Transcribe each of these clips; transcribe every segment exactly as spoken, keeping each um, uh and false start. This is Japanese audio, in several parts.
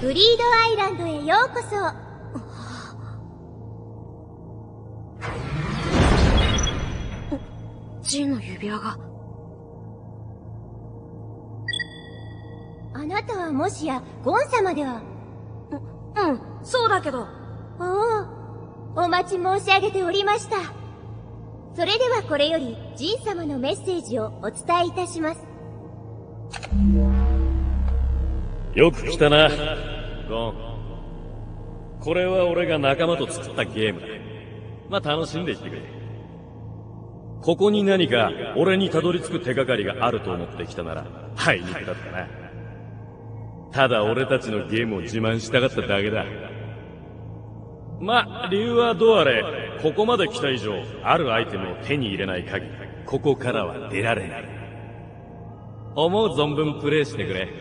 グリードアイランドへようこそ。 ジンの指輪が。 あなたはもしやゴン様では？ う、うん、そうだけど。 おお、お待ち申し上げておりました。それではこれよりジン様のメッセージをお伝えいたします。 よく来たな、ゴン。これは俺が仲間と作ったゲームだ。まあ楽しんでいってくれ。ここに何か俺にたどり着く手がかりがあると思ってきたなら、あいにくだったな。ただ俺たちのゲームを自慢したかっただけだ。まあ、理由はどうあれ、ここまで来た以上、あるアイテムを手に入れない限り、ここからは出られない。思う存分プレイしてくれ。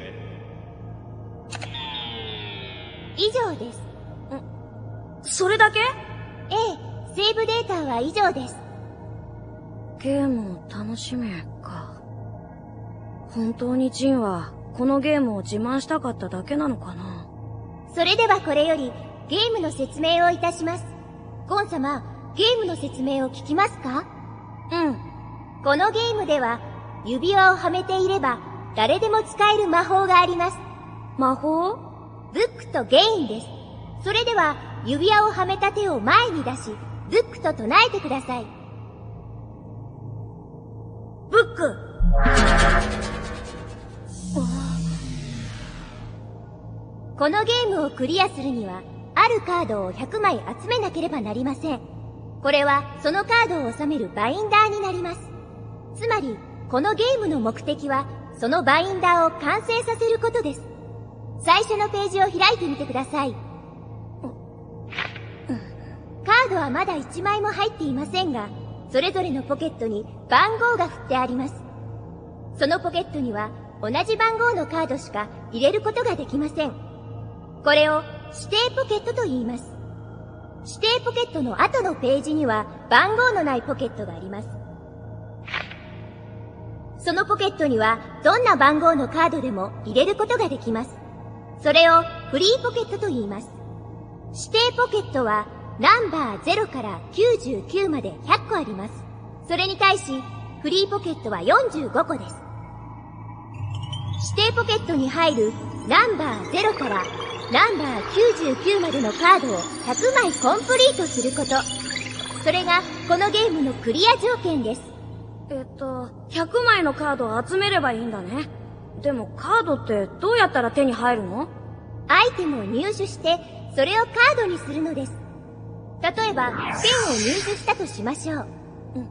以上です。ん、 それだけ？ ええ、セーブデータは以上です。 ゲームを楽しめか。本当にジンはこのゲームを自慢したかっただけなのかな。 それではこれよりゲームの説明をいたします。ゴン様、ゲームの説明を聞きますか？ うん。 このゲームでは指輪をはめていれば誰でも使える魔法があります。 魔法？ ブックとゲインです。それでは指輪をはめた手を前に出し、ブックと唱えてください。 ブック。 このゲームをクリアするには、あるカードをひゃくまい集めなければなりません。これはそのカードを収めるバインダーになります。つまり、このゲームの目的は、そのバインダーを完成させることです。最初のページを開いてみてください。カードはまだいちまいも入っていませんが、それぞれのポケットに番号が振ってあります。そのポケットには同じ番号のカードしか入れることができません。これを指定ポケットと言います。指定ポケットの後のページには番号のないポケットがあります。そのポケットにはどんな番号のカードでも入れることができます。それをフリーポケットと言います。指定ポケットはナンバーゼロからきゅうじゅうきゅうまでひゃっこあります。それに対し、フリーポケットはよんじゅうごこです。指定ポケットに入るナンバーゼロからナンバーきゅうじゅうきゅうまでのカードをひゃくまいコンプリートすること。それがこのゲームのクリア条件です。 えっと、ひゃくまいのカードを集めればいいんだね。でもカードってどうやったら手に入るの？ アイテムを入手して、それをカードにするのです。例えば、剣を入手したとしましょう。うん、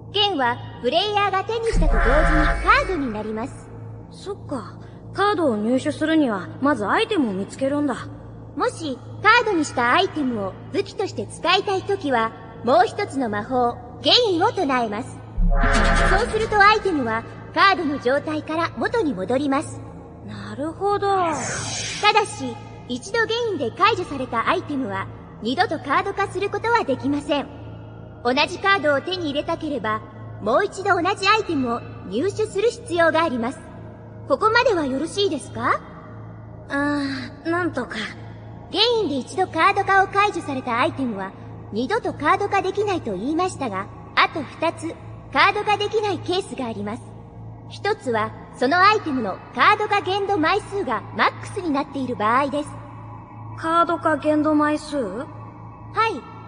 剣はプレイヤーが手にしたと同時にカードになります。 そっか。カードを入手するには、まずアイテムを見つけるんだ。 もし、カードにしたアイテムを武器として使いたいときは、もう一つの魔法、ゲインを唱えます。そうするとアイテムは、カードの状態から元に戻ります。 なるほど。 ただし、一度ゲインで解除されたアイテムは、二度とカード化することはできません。同じカードを手に入れたければ、もう一度同じアイテムを入手する必要があります。ここまではよろしいですか？ あー、なんとか。 ゲインで一度カード化を解除されたアイテムは、二度とカード化できないと言いましたが、あと二つ、カード化できないケースがあります。一つは、そのアイテムのカード化限度枚数がマックスになっている場合です。 カード化限度枚数？ はい。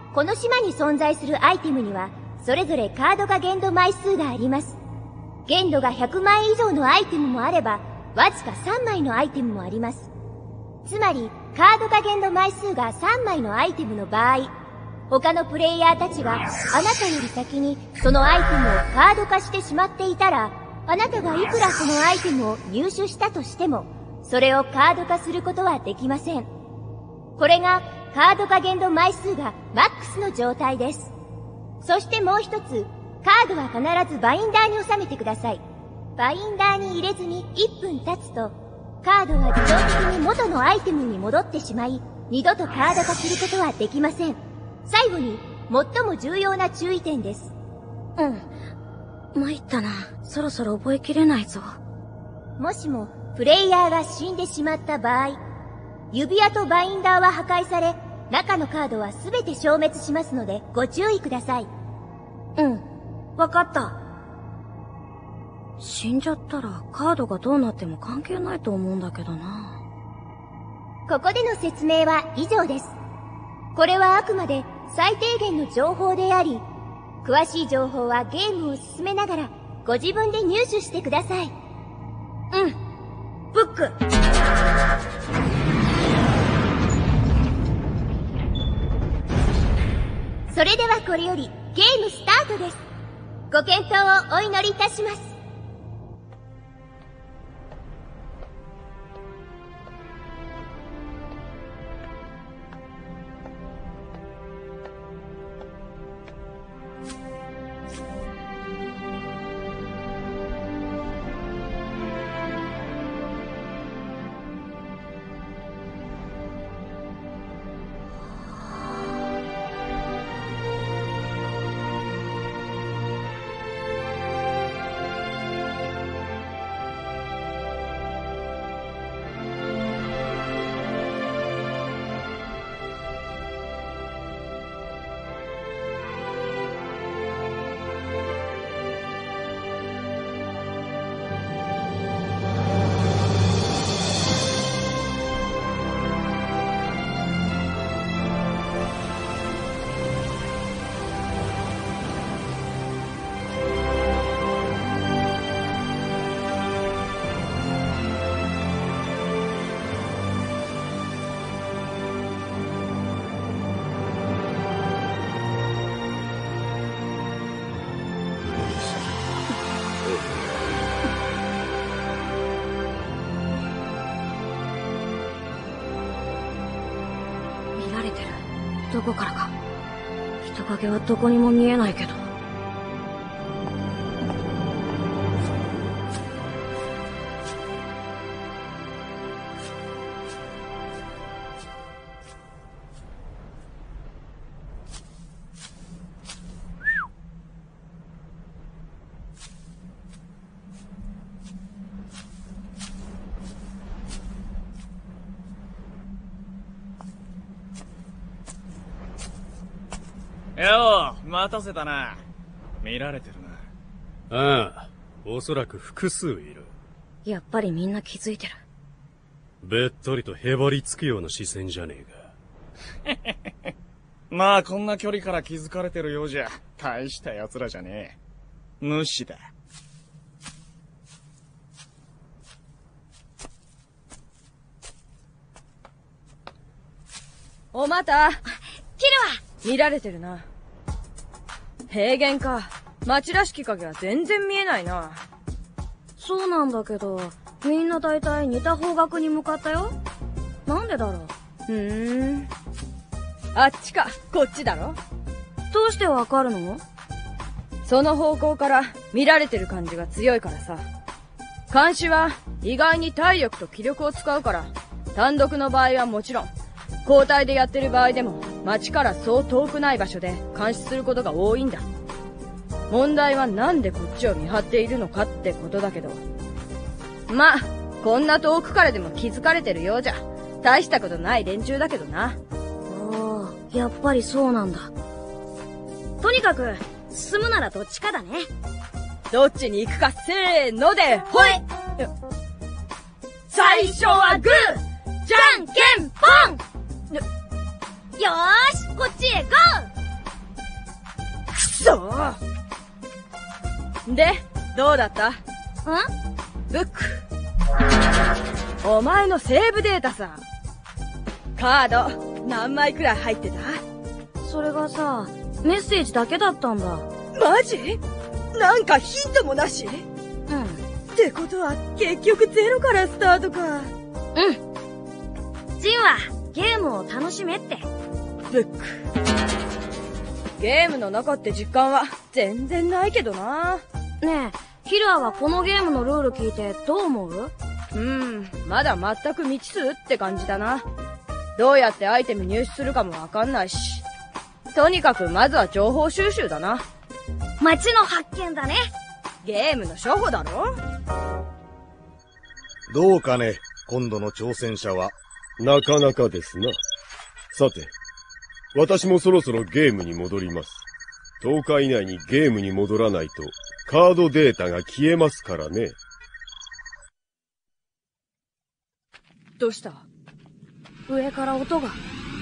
この島に存在するアイテムには、それぞれカード化限度枚数があります。限度がひゃくまい以上のアイテムもあれば、わずかさんまいのアイテムもあります。つまり、カード化限度枚数がさんまいのアイテムの場合、他のプレイヤーたちがあなたより先にそのアイテムをカード化してしまっていたら、あなたがいくらそのアイテムを入手したとしても、それをカード化することはできません。これがカード化限度枚数がマックスの状態です。そしてもう一つ、カードは必ずバインダーに収めてください。バインダーに入れずにいっぷん経つと、カードは自動的に元のアイテムに戻ってしまい、二度とカード化することはできません。最後に、最も重要な注意点です。 うん。参ったな。そろそろ覚えきれないぞ。 もしも、プレイヤーが死んでしまった場合、 指輪とバインダーは破壊され、中のカードは全て消滅しますのでご注意ください。 うん、わかった。死んじゃったらカードがどうなっても関係ないと思うんだけどな。 ここでの説明は以上です。これはあくまで最低限の情報であり、詳しい情報はゲームを進めながらご自分で入手してください。 うん。ブック。 それではこれよりゲームスタートです。ご検討をお祈りいたします。 どこからか。人影はどこにも見えないけど。 よう、待たせたな。見られてるな。ああ、おそらく複数いる。 やっぱりみんな気づいてる。 べったりとへばりつくような視線じゃねえか。まあこんな距離から気づかれてるようじゃ大した奴らじゃねえ。無視だ。 おまた。 キルは見られてるな。平原か。町らしき影は全然見えないな。 そうなんだけど、みんな大体似た方角に向かったよ。なんでだろう。 ふーん。あっちか、こっちだろ。 どうしてわかるの？ その方向から見られてる感じが強いからさ。監視は意外に体力と気力を使うから、単独の場合はもちろん、交代でやってる場合でも、町からそう遠くない場所で監視することが多いんだ。問題はなんでこっちを見張っているのかってことだけど。まあ、こんな遠くからでも気づかれてるようじゃ、大したことない連中だけどな。 ああ、やっぱりそうなんだ。とにかく、進むならどっちかだね。 どっちに行くかせーので、ほい！最初はグー！じゃんけんぽん！ よーし、こっちへゴー！くそー！で、どうだった？ん？ブック。お前のセーブデータさ。カード、何枚くらい入ってた？ それがさ、メッセージだけだったんだ。 マジ？なんかヒントもなし？ うん。 ってことは、結局ゼロからスタートか。 うん。ジンは、ゲームを楽しめって。 ブック。ゲームの中って実感は全然ないけどな。 ねえ、ヒルアはこのゲームのルール聞いてどう思う？ うーん、まだ全く未知数って感じだな。どうやってアイテム入手するかもわかんないし。とにかくまずは情報収集だな。 街の発見だね。 ゲームの初歩だろ？ どうかね、今度の挑戦者は。 なかなかですな。さて、私もそろそろゲームに戻ります。とおか以内にゲームに戻らないと、カードデータが消えますからね。 どうした？ 上から音が。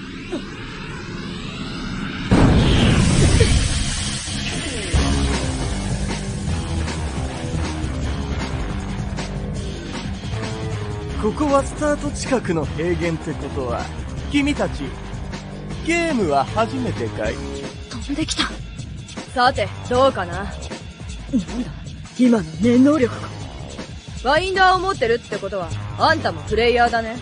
ここはスタート近くの平原ってことは、君たち、ゲームは初めてかい？ 飛んできた。 さて、どうかな。なんだ、今の念能力か。バインダーを持ってるってことは、あんたもプレイヤーだね。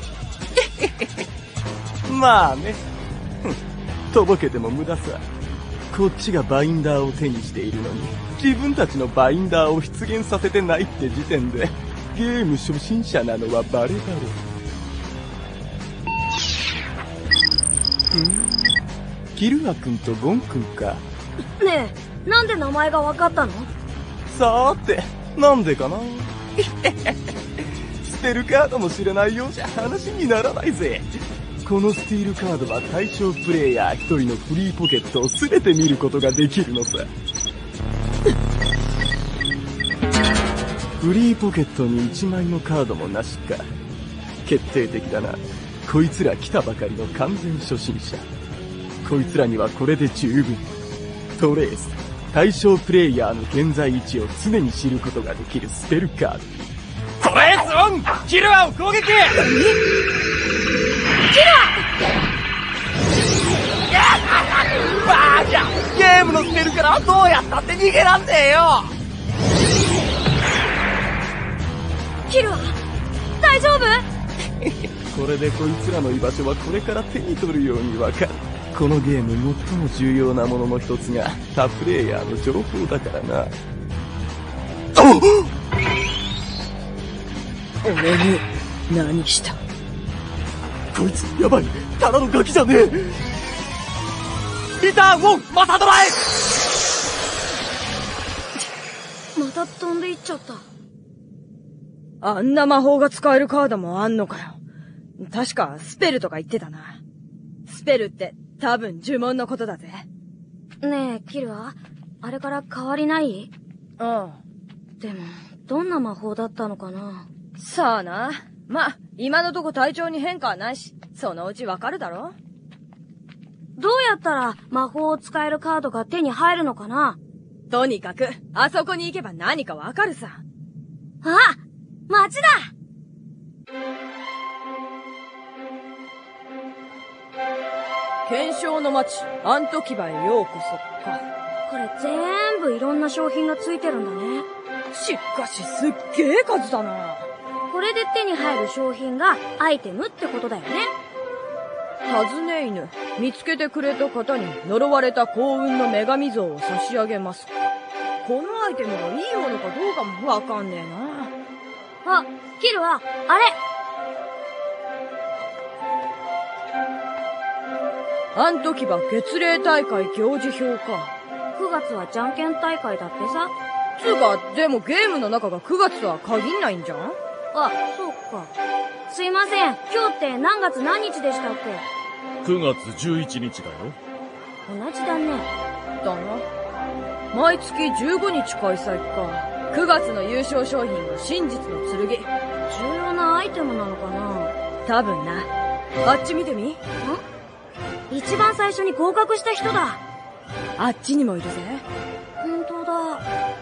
まあね。とぼけても無駄さ。こっちがバインダーを手にしているのに、自分たちのバインダーを出現させてないって時点で、ゲーム初心者なのはバレバレ。ん？キルア君とゴン君か。 ねえ、なんで名前が分かったの？ さーて、なんでかな。ステルカードも知らないようじゃ話にならないぜ。このスティールカードは対象プレイヤー一人のフリーポケットを全て見ることができるのさ。フリーポケットに一枚のカードもなしか。決定的だな。こいつら来たばかりの完全初心者。こいつらにはこれで十分。トレース、対象プレイヤーの現在位置を常に知ることができるスペルカード。 トレースオン！キルアを攻撃！キルア！バーじゃ！ゲームのスペルからはどうやったって逃げらんねえよ！ キルア、大丈夫？ これでこいつらの居場所はこれから手に取るようにわかる。このゲーム最も重要なものの一つが他プレイヤーの情報だからな。 俺に何した？ こいつやばい、ただのガキじゃねえ。 リターンオンマサドライ！ また飛んでいっちゃった。 あんな魔法が使えるカードもあんのかよ。確かスペルとか言ってたな。スペルって多分呪文のことだぜ。 ねえ、キルア、あれから変わりない？ うん。 でも、どんな魔法だったのかな？ さあな。ま、今のとこ体調に変化はないし、そのうちわかるだろ？ どうやったら魔法を使えるカードが手に入るのかな？ とにかく、あそこに行けば何かわかるさ。 あ！街だ！ 検証の街、アントキバへようこそか。 これ全部いろんな商品がついてるんだね。 しかしすっげえ数だな。 これで手に入る商品がアイテムってことだよね。 尋ね犬、見つけてくれた方に呪われた幸運の女神像を差し上げます。このアイテムがいいものかどうかもわかんねえな。 あ、キルは、あれ！ あん時は月例大会行事表か。 くがつはじゃんけん大会だってさ。 つうか、でもゲームの中がくがつとは限んないんじゃん？ あ、そうか。すいません、今日って何月何日でしたっけ？ くがつじゅういちにちだよ。 同じだね。 だな。毎月じゅうごにち開催か。くがつの優勝商品は真実の剣。 重要なアイテムなのかな？ 多分な。あっち見てみ？ん？ 一番最初に合格した人だ。 あっちにもいるぜ。 本当だ。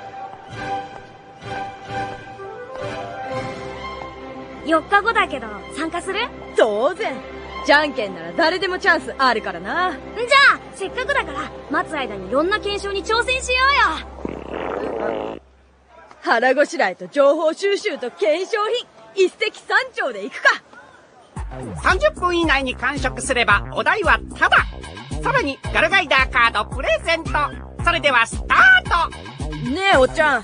よっかごだけど参加する？ 当然。じゃんけんなら誰でもチャンスあるからな。 じゃあ、せっかくだから待つ間にいろんな検証に挑戦しようよ。 腹ごしらえと情報収集と検証品、一石三鳥で行くか。 さんじゅっぷん以内に完食すればお題はタダ。さらにガルガイダーカードプレゼント。それではスタート。 ねえおっちゃん。ん？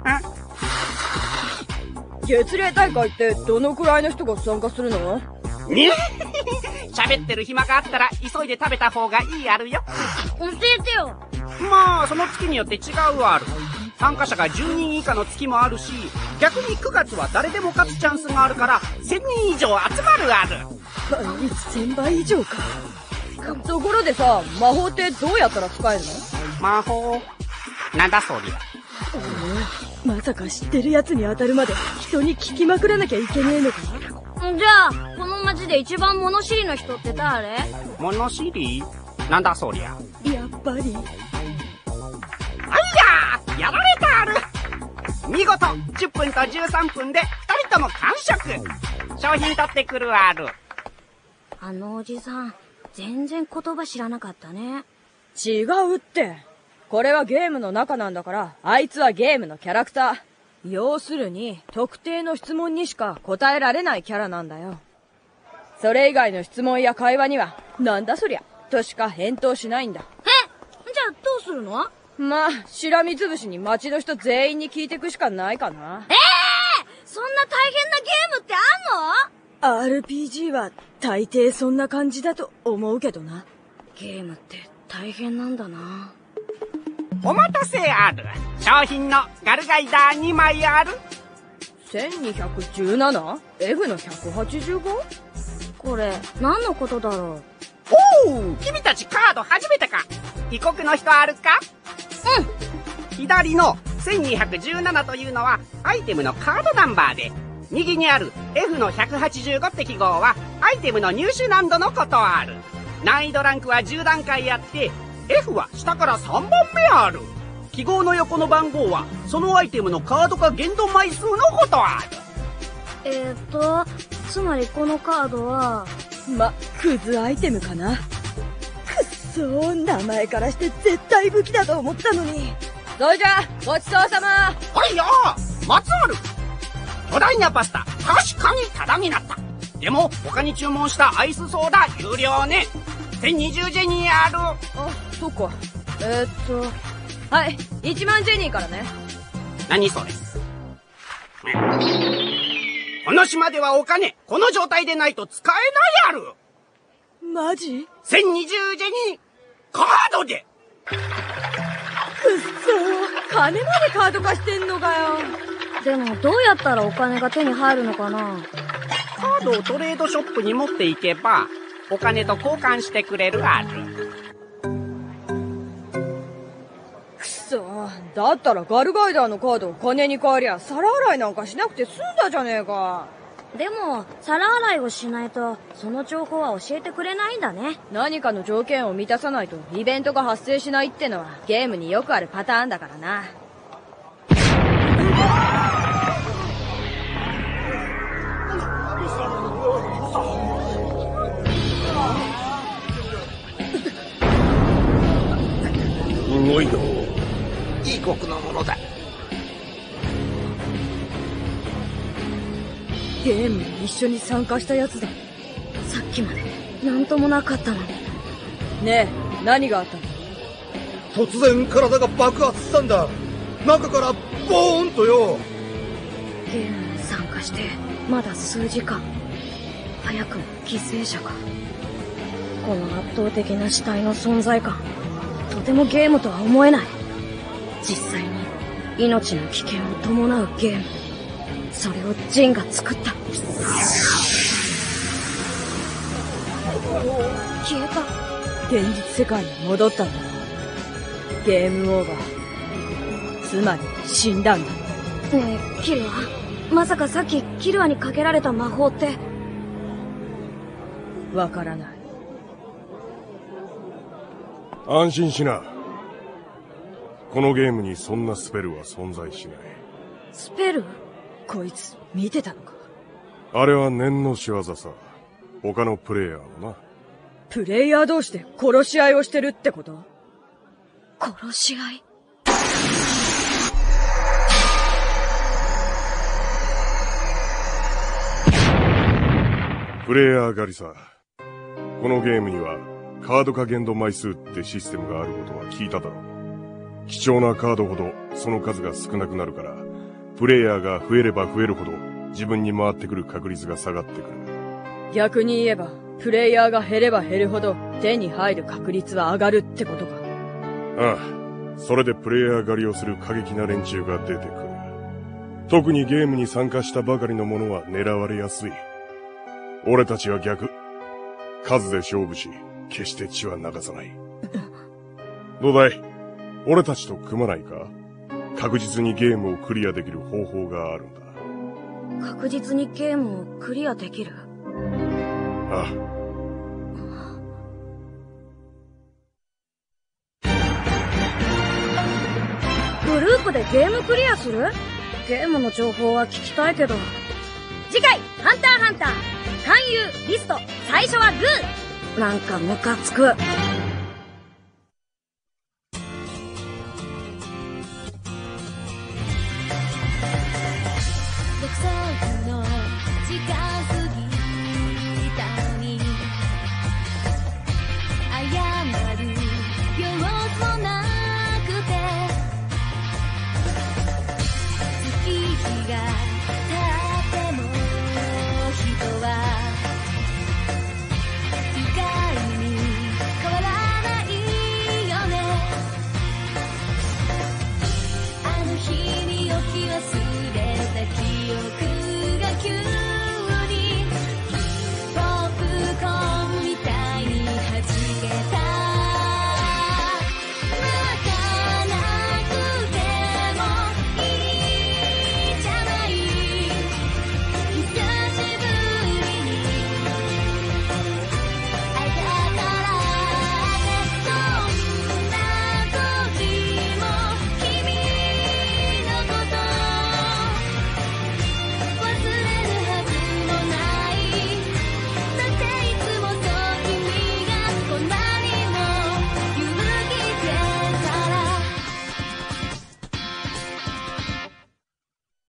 月例大会ってどのくらいの人が参加するの？ ね喋ってる暇があったら急いで食べた方がいいあるよ。 教えてよ。 まあその月によって違うある。参加者がじゅうにん以下の月もあるし、逆にくがつは誰でも勝つチャンスがあるからせんにん以上集まるある。 倍率せんばい以上か。ところでさ、魔法ってどうやったら使えるの？ 魔法？なんだそりゃ。 まさか知ってるやつに当たるまで人に聞きまくらなきゃいけねえのか？ じゃあ、この町で一番物知りの人って誰？ 物知り？なんだそりゃ。 やっぱり。あいやー、やられたある。見事じゅっぷんとじゅうさんぷんでふたりとも完食。商品取ってくるある。 あのおじさん、全然言葉知らなかったね。 違うって。これはゲームの中なんだから、あいつはゲームのキャラクター。要するに、特定の質問にしか答えられないキャラなんだよ。それ以外の質問や会話には、なんだそりゃ、としか返答しないんだ。 え？じゃあどうするの？ まあ、しらみつぶしに街の人全員に聞いてくしかないかな。 ええー、そんな大変なゲームってあんの？ アールピージー は大抵そんな感じだと思うけどな。 ゲームって大変なんだな。 お待たせある。商品のガルガイダーにまいある。 せんにひゃくじゅうなな？ エフ の ひゃくはちじゅうご？ これ、何のことだろう？ おう、君たちカード初めてか。異国の人あるか？うん。左のせんにひゃくじゅうななというのはアイテムのカードナンバーで、右にある エフ のひゃくはちじゅうごって記号はアイテムの入手難度のことある。難易度ランクはじゅう段階あって、F は下からさんばんめある。記号の横の番号はそのアイテムのカードか限度枚数のことある。 えーと、つまりこのカードは、 ま、クズアイテムかな。くっそー、名前からして絶対武器だと思ったのに。それじゃあ、ごちそうさま。 これよー、松ある。巨大なパスタ、確かにタダになった。でも、他に注文したアイスソーダ有料ね。せんにじゅうジェニーある。 あ、そっか。えー、っと、はい、いちまんジェニーからね。 何それ。この島ではお金、この状態でないと使えないある。 マジ？ せんにじゅうジェニー、カードで。 くっそー、金までカード化してんのかよ。 でもどうやったらお金が手に入るのかな？ カードをトレードショップに持っていけば、お金と交換してくれるある。 くそー、だったらガルガイダーのカードを金に換えりゃ皿洗いなんかしなくて済んだじゃねえか。 でも、皿洗いをしないと、その情報は教えてくれないんだね。 何かの条件を満たさないとイベントが発生しないってのはゲームによくあるパターンだからな。 すごいの。 異国のものだ。 ゲームに一緒に参加したやつだ。 さっきまでなんともなかったのに。 ねえ、何があったの？ 突然体が爆発したんだ。中からボーンとよ。 ゲームに参加してまだ数時間。早くも犠牲者か。この圧倒的な死体の存在感、とてもゲームとは思えない。実際に命の危険を伴うゲーム、それをジンが作った。消えた。 現実世界に戻ったんだ。ゲームオーバー。つまり死んだんだ。 ねえ、キルア、まさかさっきキルアにかけられた魔法って。 わからない。 安心しな。このゲームにそんなスペルは存在しない。 スペル？ こいつ見てたのか？ あれは念の仕業さ。他のプレイヤーのな。 プレイヤー同士で殺し合いをしてるってこと？ 殺し合い？ プレイヤー狩りさ。このゲームにはカード化限度枚数ってシステムがあることは聞いただろう。貴重なカードほどその数が少なくなるから、プレイヤーが増えれば増えるほど自分に回ってくる確率が下がってくる。 逆に言えば、プレイヤーが減れば減るほど手に入る確率は上がるってことか。 ああ、それでプレイヤー狩りをする過激な連中が出てくる。特にゲームに参加したばかりの者は狙われやすい。俺たちは逆、 数で勝負し、決して血は流さない。どうだい？俺たちと組まないか？確実にゲームをクリアできる方法があるんだ。 確実にゲームをクリアできる？ ああ。 グループでゲームクリアする？ゲームの情報は聞きたいけど。 次回、ハンターハンター、勧誘、リスト、最初はグー。 なんかムカつく。 独創の時間